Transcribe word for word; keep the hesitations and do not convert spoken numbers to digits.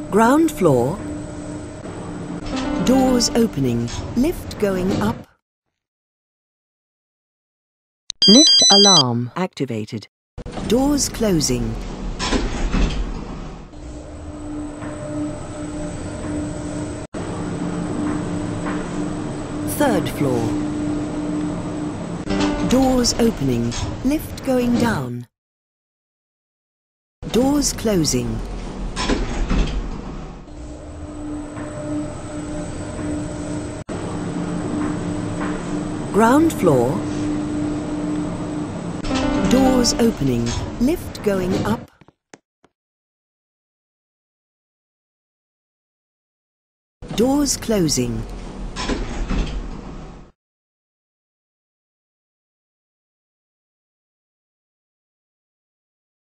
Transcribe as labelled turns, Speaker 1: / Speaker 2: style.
Speaker 1: Ground floor. Doors opening. Lift going up. Lift alarm activated. Doors closing. Third floor. Doors opening. Lift going down. Doors closing. Ground floor. Doors opening. Lift going up. Doors closing.